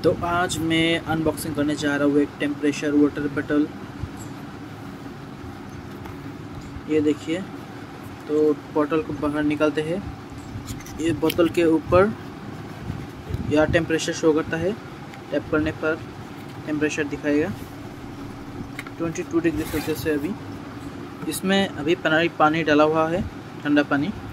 तो आज मैं अनबॉक्सिंग करने जा रहा हूँ एक टेम्परेचर वाटर बॉटल। ये देखिए, तो बॉटल को बाहर निकालते हैं। ये बोतल के ऊपर या टेम्परेचर शो करता है। टैप करने पर टेम्परेचर दिखाएगा 22 डिग्री सेल्सियस है। अभी इसमें पानी डाला हुआ है, ठंडा पानी।